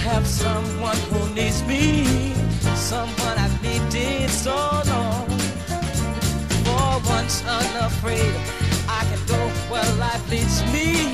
have someone who needs me, someone I've needed so long. For once unafraid, I can go where life leads me.